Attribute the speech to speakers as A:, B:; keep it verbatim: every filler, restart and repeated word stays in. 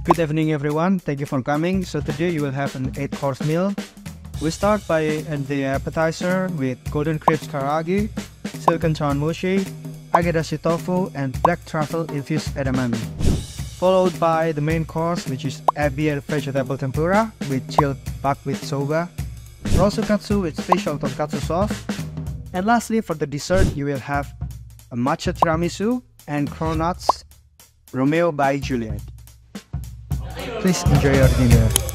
A: Good evening everyone, thank you for coming. So today you will have an eight course meal. We start by uh, the appetizer with golden crepes karaage, silken charn mochi, agedashi tofu and black truffle infused edamame. Followed by the main course, which is ebi and vegetable tempura with chilled buckwheat soba, rosukatsu with special tonkatsu sauce, and lastly for the dessert you will have a matcha tiramisu and cronuts Romeo by Juliet. Please enjoy your dinner.